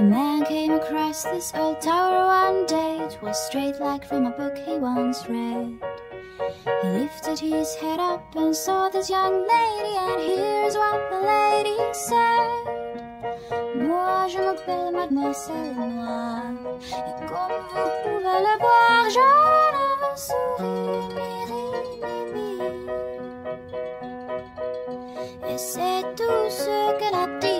A man came across this old tower one day. It was straight like from a book he once read. He lifted his head up and saw this young lady, and here's what the lady said. Moi je m'appelle Mademoiselle Noir, et comme vous pouvez le voir, je ne souris ni ris ni vis. Et c'est tout ce qu'elle a dit.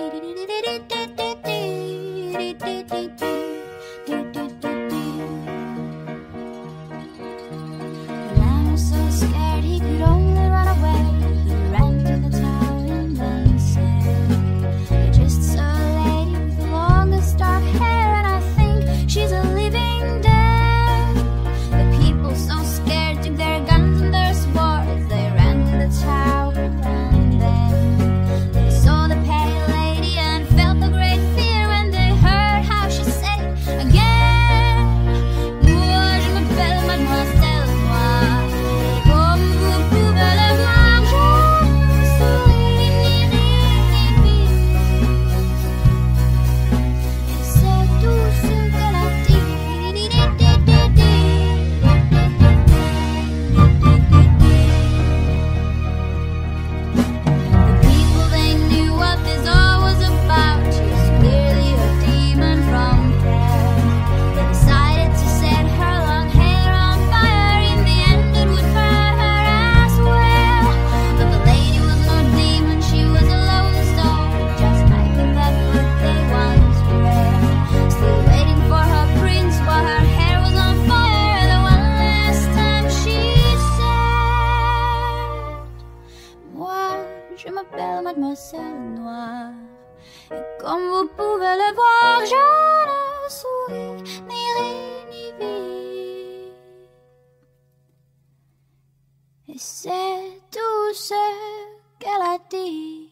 Je m'appelle Mademoiselle Noir, et comme vous pouvez le voir, je ne souris ni ris ni vis. Et c'est tout ce qu'elle a dit.